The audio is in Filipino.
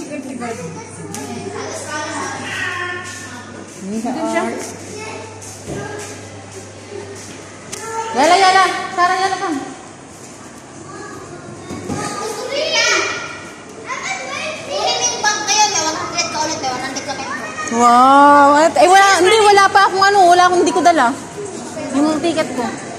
Yala, yala. Sarah, yala ka. Wow. Eh, wala pa akong ano. Wala akong hindi ko dala. Yung ticket ko.